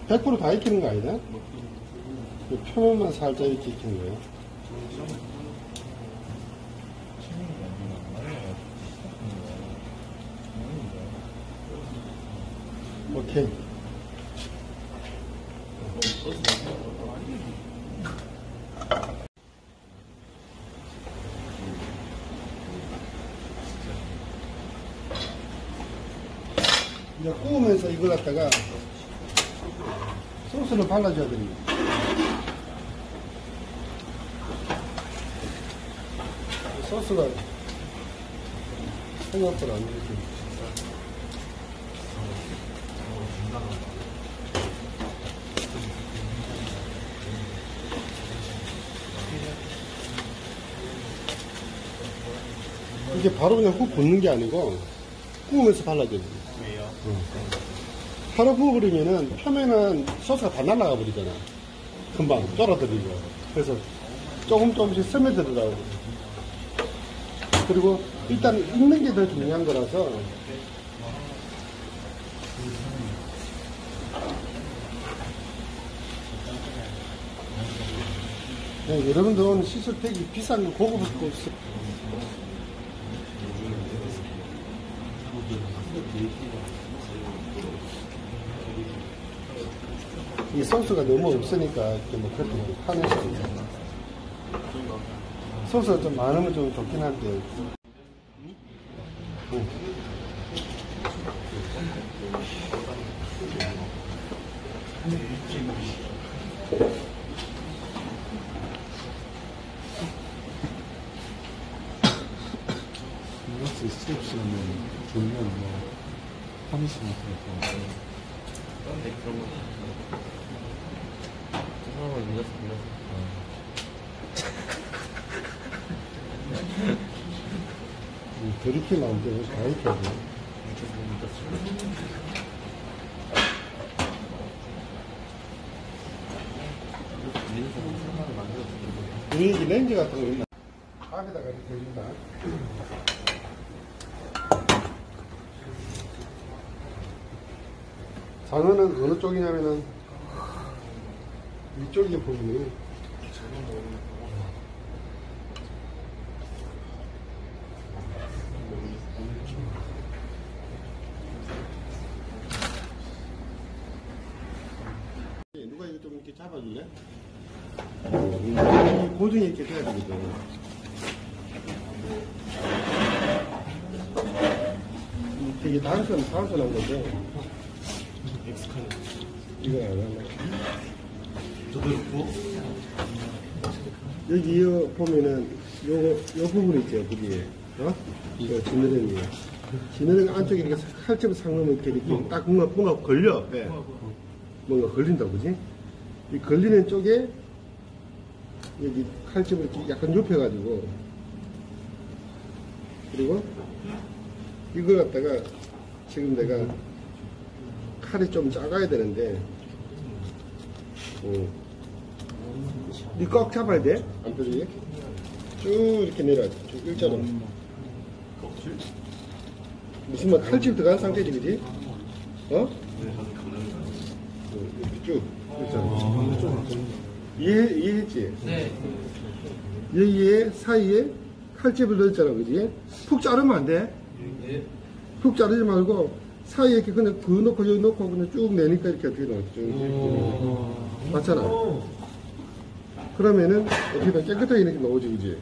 100%다 익히는 거 아니다? 표면만 살짝 이렇게 익히는 거예요. 오케이. 이제 구우면서 이걸 갖다가 소스를 발라줘야 됩니다. 소스가 생각보다 안 되죠. 이게 바로 그냥 훅 붓는 게 아니고 구우면서 발라줘야 됩니다. 왜요? 바로 구워버리면은 표면은 소스가 다 날아가 버리잖아. 금방 쫄아들이고. 그래서 조금씩 스며들으라고. 그리고 일단 익는 게 더 중요한 거라서 네, 여러분들 오늘 시술팩이 비싼 거 고급을 쓰고 있어. 이 소스가 너무 없으니까 뭐 그렇게 화낼 수 있어요. 소스가 좀 많으면 좀 좋긴 한데. 이것도 스트립스는 좋으면 뭐 파니시 같은 거. 네, 그런 거. 사람을 밀었어. 드리키면 안 돼. 다 익혀야 돼. 여기 렌즈 같은 거 있나? 밥에다가 이렇게 해준다. 장어는 어느 쪽이냐면은 이쪽이 보이네. 누가 이거 좀 이렇게 잡아줄래? 이 고정이 이렇게 돼야 되거든. 이게 단순한 건데. 엑스칼. 이거 알아? 저도 그렇고. 여기 보면은 요 부분 있죠, 거기에. 이거 지느러미. 지느러미 안쪽에 이렇게 칼집을 싹 넣으면 이렇게 딱 뭔가 걸려. 네. 뭔가 걸린다, 그지? 이 걸리는 쪽에 여기 칼집을 이렇게 약간 눕혀가지고, 그리고 이걸 갖다가 지금 내가 칼이 좀 작아야 되는데, 이 꽉 잡아야 돼. 안 펴지게. 쭉 이렇게 내려야 돼. 쭉 일자로. 무슨 말 칼집 들어간 상태지, 그지? 어? 이렇게 쭉. 일자로. 이해했지? 네. 여기에 사이에 칼집을 넣었잖아, 그지? 푹 자르면 안 돼. 네. 푹 자르지 말고 사이에 이렇게 그냥 그 놓고 여기 놓고 그냥 쭉 내니까 이렇게 어떻게 나오지? 맞잖아. 그러면은 어떻게 깨끗하게 이렇게 나오지, 그지?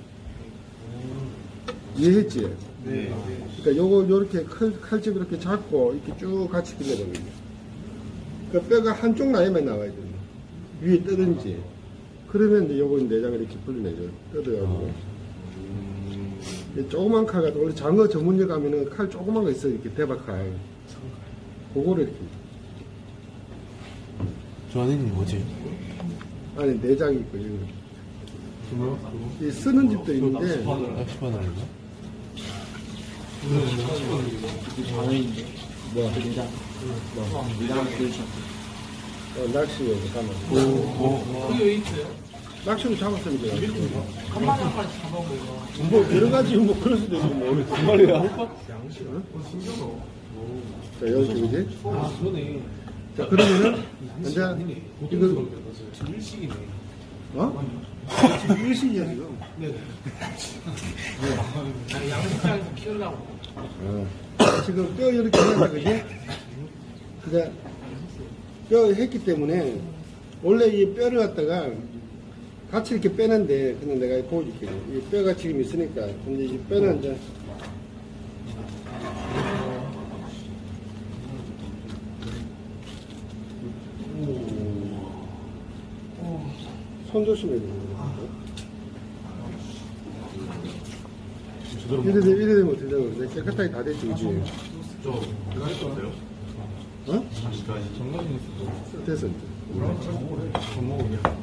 이해했지? 네. 그러니까 요렇게 칼집 이렇게 잡고 이렇게 쭉 같이 길러버리는 거야. 그 뼈가 한쪽 라인만 나와야 돼. 위에 뜨든지. 그러면 이제 요거 내장을 이렇게 불러내죠. 뜯어가지고. 조그만 칼 같은, 원래 장어 전문점 가면은 칼 조그만 거 있어. 이렇게 대박칼. 그거를 이렇게. 저 안에는 뭐지? 안에 내장이 있고, 이 쓰는 집도 있는데. 낚시바늘인가? 장어인데. 뭐? 내장. 내장 그러죠. 낚시로 가면. 그게 왜 있어요? 낚시로 잡았으면 돼. 한 마리 한 마리 잡아먹어요. 뭐, 여러 가지, 뭐, 그럴 수도 있고, 뭐, 두 마리야. 자, 여기, 그지? 아, 그러네. 자, 그러면은, 이제, 이거, 일식이네. 어? 지금 일식이야, 지금. 네네. 아니, 양식장에서 키우려고. 지금 뼈 이렇게 했는데, 그지? 이제, 뼈 했기 때문에, 원래 이 뼈를 갖다가 같이 이렇게 빼는데, 그냥 내가 보여줄게. 이 뼈가 지금 있으니까. 근데 이 뼈는 이제, 손 조심해야 돼. 이래 되면 되잖아. 근데 깨끗하게 다 됐지, 그지? 저, 그거 할수 없어요? 어? 정관이 있어. 됐어. 밥 먹으냐?